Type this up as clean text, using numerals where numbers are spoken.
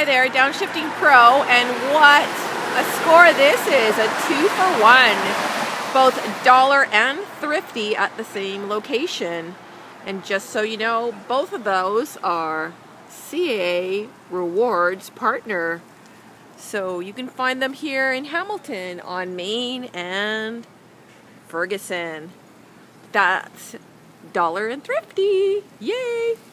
Hi there, Downshifting Pro, and what a score this is, a 2-for-1, both dollar and thrifty at the same location. And just so you know, both of those are CAAREWARDS partner. So you can find them here in Hamilton on Main and Ferguson. That's dollar and thrifty. Yay!